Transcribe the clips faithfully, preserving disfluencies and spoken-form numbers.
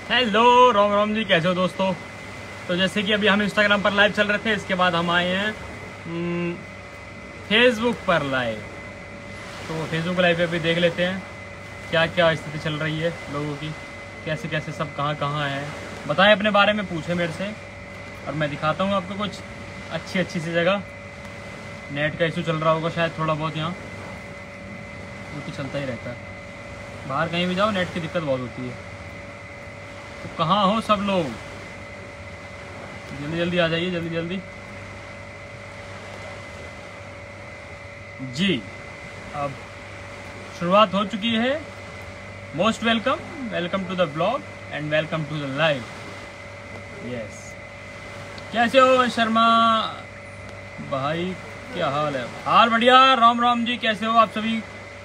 Hello Ram Ram ji, कैसे हो दोस्तों। तो जैसे कि अभी हम इंस्टाग्राम पर लाइव चल रहे थे, इसके बाद हम आए हैं फेसबुक पर लाइव। तो फेसबुक लाइव पे अभी देख लेते हैं क्या क्या स्थिति चल रही है लोगों की, कैसे कैसे सब कहाँ कहाँ है। बताएं अपने बारे में, पूछें मेरे से और मैं दिखाता हूँ आपको कुछ अच्छी अच्छी सी जगह। नेट का इशू चल रहा होगा शायद थोड़ा बहुत यहाँ, वो तो चलता ही रहता है। बाहर कहीं भी जाओ नेट की दिक्कत बहुत होती है। तो कहाँ हो सब लोग, जल्दी जल्दी आ जाइए, जल्दी जल्दी जी। अब शुरुआत हो चुकी है। Most welcome, welcome to the blog and welcome to the live. Yes, कैसे हो शर्मा भाई, क्या हाल है? हाल बढ़िया, राम राम जी, कैसे हो आप सभी?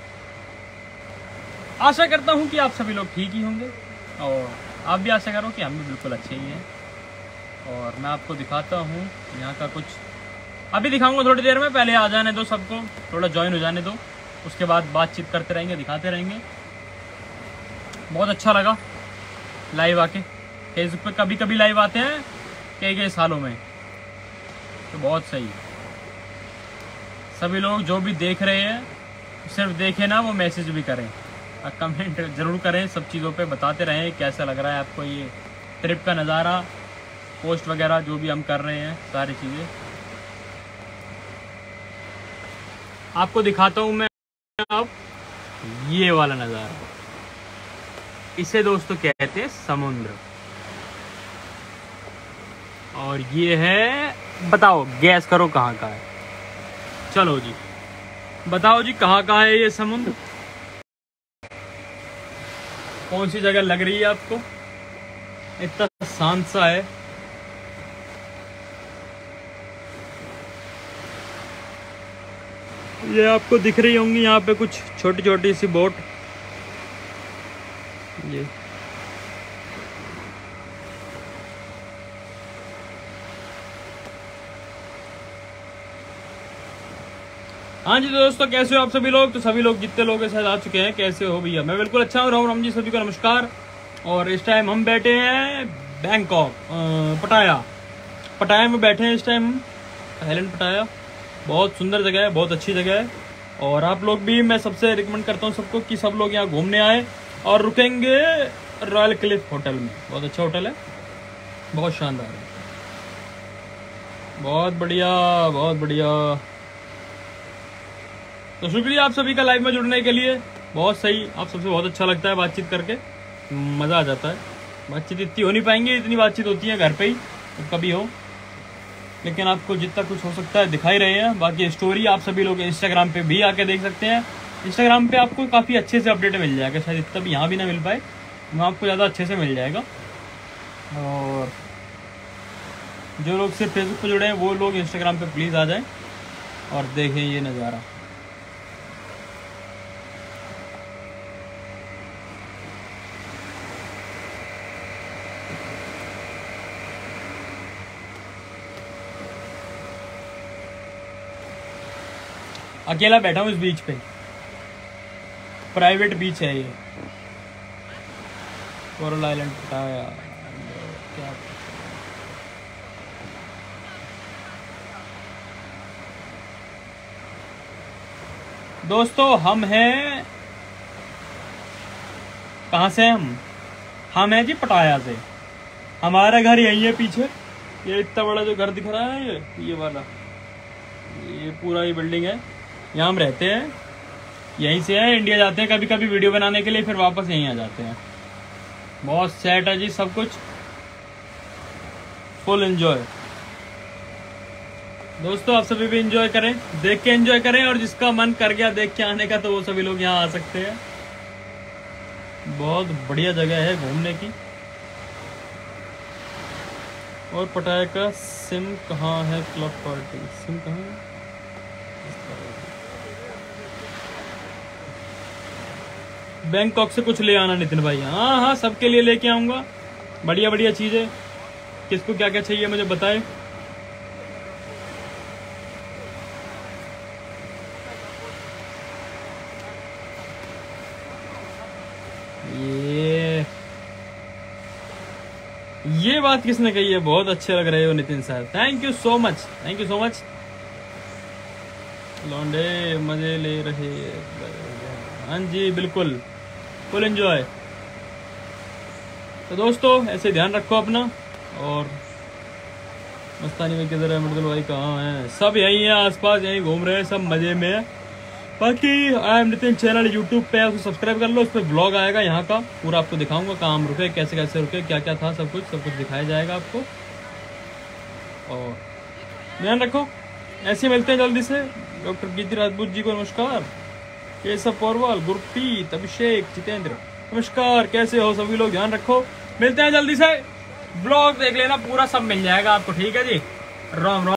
आशा करता हूँ कि आप सभी लोग ठीक ही होंगे और आप भी आशा करो कि हम भी बिल्कुल अच्छे ही हैं। और मैं आपको दिखाता हूँ यहाँ का कुछ, अभी दिखाऊंगा थोड़ी देर में। पहले आ जाने दो सबको, थोड़ा ज्वाइन हो जाने दो, उसके बाद बातचीत करते रहेंगे, दिखाते रहेंगे। बहुत अच्छा लगा लाइव आके। फेसबुक पे कभी कभी लाइव आते हैं कई कई सालों में, तो बहुत सही। सभी लोग जो भी देख रहे हैं सिर्फ देखें ना, वो मैसेज भी करें, कमेंट ज़रूर करें, सब चीज़ों पे बताते रहें कैसा लग रहा है आपको ये ट्रिप का नज़ारा, पोस्ट वगैरह जो भी हम कर रहे हैं, सारी चीज़ें आपको दिखाता हूँ मैं। अब ये वाला नज़ारा, इसे दोस्तों कहते हैं समुद्र। और ये है, बताओ गैस करो कहाँ का है। चलो जी बताओ जी, कहाँ का है ये समुद्र? कौन सी जगह लग रही है आपको? इतना शांत सा है। ये आपको दिख रही होंगी यहाँ पे कुछ छोटी छोटी सी बोट। ये हाँ जी दोस्तों, कैसे हो आप सभी लोग? तो सभी लोग जितने लोग शायद आ चुके हैं। कैसे हो भैया? मैं बिल्कुल अच्छा हूँ, राम राम जी, सभी को नमस्कार। और इस टाइम हम बैठे हैं बैंकॉक, पटाया पटाया में बैठे हैं इस टाइम हम। आइलैंड पटाया बहुत सुंदर जगह है, बहुत अच्छी जगह है। और आप लोग भी, मैं सबसे रिकमेंड करता हूँ सबको कि सब लोग यहाँ घूमने आए और रुकेंगे रॉयल क्लिफ होटल में। बहुत अच्छा होटल है, बहुत शानदार है, बहुत बढ़िया, बहुत बढ़िया। तो शुक्रिया आप सभी का लाइव में जुड़ने के लिए। बहुत सही, आप सबसे बहुत अच्छा लगता है बातचीत करके, मज़ा आ जाता है। बातचीत इतनी हो नहीं पाएंगी, इतनी बातचीत होती है घर पे ही तो कभी हो, लेकिन आपको जितना कुछ हो सकता है दिखा ही रहे हैं। बाकी स्टोरी आप सभी लोग इंस्टाग्राम पे भी आके देख सकते हैं। इंस्टाग्राम पे आपको काफ़ी अच्छे से अपडेट मिल जाएगा, शायद इतना भी यहाँ भी ना मिल पाए, वहाँ आपको ज़्यादा अच्छे से मिल जाएगा। और जो लोग सिर्फ फेसबुक पर जुड़े हैं वो लोग इंस्टाग्राम पे प्लीज़ आ जाएं और देखें ये नज़ारा। अकेला बैठा हूँ इस बीच पे, प्राइवेट बीच है ये, कोरल आइलैंड पटाया। क्या दोस्तों, हम हैं, कहाँ से हैं हम? हम हैं जी पटाया से। हमारा घर यही है पीछे, ये इतना बड़ा जो घर दिख रहा है, ये ये वाला, ये पूरा ये बिल्डिंग है, यहाँ हम रहते हैं। यहीं से है, इंडिया जाते हैं कभी कभी वीडियो बनाने के लिए, फिर वापस यहीं आ जाते हैं। बहुत सेट है जी सब कुछ, फुल एंजॉय। दोस्तों आप सभी भी एंजॉय करें, देख के एंजॉय करें, और जिसका मन कर गया देख के आने का तो वो सभी लोग यहाँ आ सकते हैं। बहुत बढ़िया जगह है घूमने की। और पटाया का सिम कहाँ है? क्लब पार्टी सिम कहाँ है? बैंकॉक से कुछ ले आना नितिन भाई। हाँ हाँ, सबके लिए लेके आऊँगा, बढ़िया बढ़िया चीज़ें। किसको क्या क्या चाहिए मुझे बताए। ये ये बात किसने कही है? बहुत अच्छे लग रहे हो Nitin sir, thank you so much, thank you so much. लौंडे मजे ले रहे, हाँ जी बिल्कुल, फुल एंजॉय। तो दोस्तों ऐसे ध्यान रखो अपना। और मस्तानी में किधर है? मुर्दल भाई कहाँ है? सब यहीं है, आसपास यहीं घूम रहे हैं, सब मजे में है। बाकी I am Nitin channel YouTube पे है, उसको सब्सक्राइब कर लो। उस पर ब्लॉग आएगा यहाँ का, पूरा आपको दिखाऊंगा कहाँ हम रुके, कैसे कैसे रुके, क्या क्या था, सब कुछ सब कुछ दिखाया जाएगा आपको। और ध्यान रखो, ऐसे मिलते हैं जल्दी से। डॉक्टर गीति राजपूत जी को नमस्कार, केशव पौरवाल, गुरप्रीत, अभिषेक, जितेंद्र नमस्कार, कैसे हो सभी लोग? ध्यान रखो, मिलते हैं जल्दी से। ब्लॉग देख लेना पूरा, सब मिल जाएगा आपको, ठीक है जी। राम राम।